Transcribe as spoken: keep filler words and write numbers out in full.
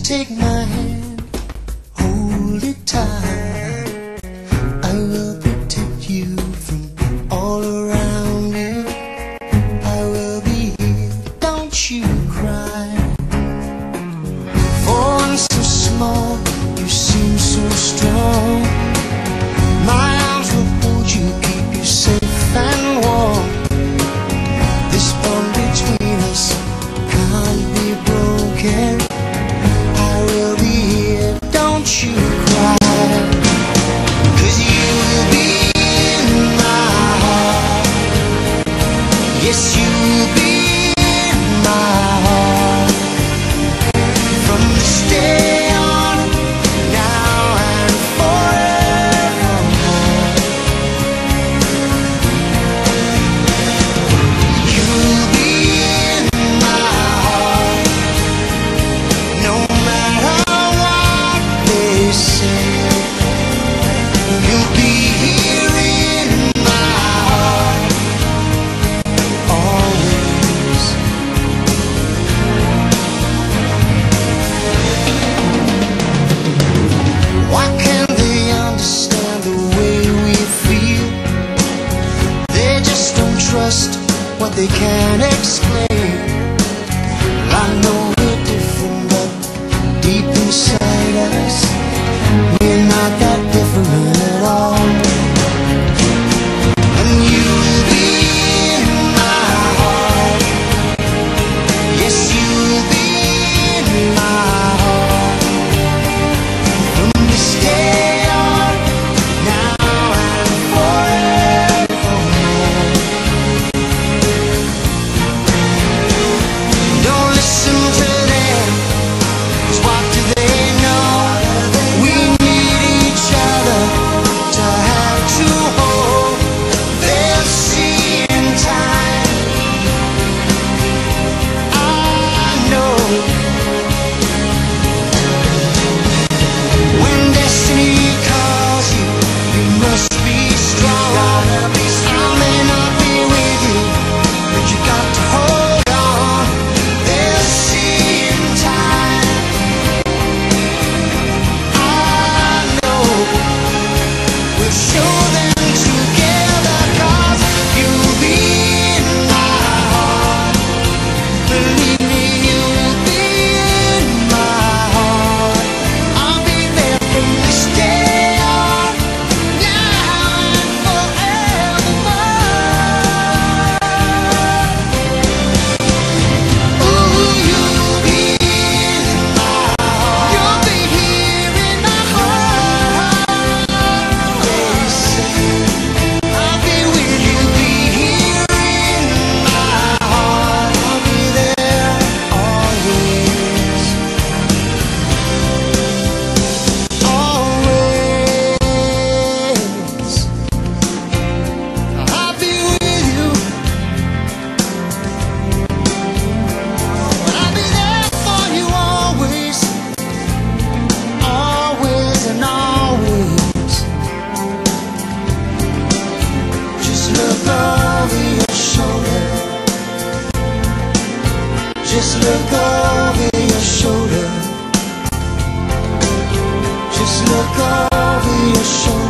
Take my hand, hold it tight. I will protect you from all around you. I will be here, don't you cry. For one so small, you seem so strong. My arms will hold you, keep you safe and warm. This bond between us can't be broken. I will be here, don't you cry. 'Cause you will be in my heart. Yes, you will be in my heart. From this day on, now and forevermore. You will be in my heart. No matter what they say, you'll be here in my heart always. Why can't they understand the way we feel? They just don't trust what they can't explain. I know we're different, but deep inside us, we're not that different at all. And you will be in my heart. Yes, you will be in my heart. From this day on, now and forevermore. Don't listen to them, 'cause what do they know? We need each other to have to hold. They'll see in time, I know. When destiny calls you, you must be strong. I may not be with you, but you got to hold on. They'll see in time, I know. We'll show them together, 'cause you'll be in my heart. Believe me, you'll be in my heart. I'll be there from this day on, now and forevermore. Ooh, you'll be in my heart. You'll be here in my heart. They say I'll be with you, be here in my heart. I'll be there always, always. I'll be with you, but I'll be there for you always, always and always. Just look over your shoulder. Just look over your shoulder. Just look over your shoulder.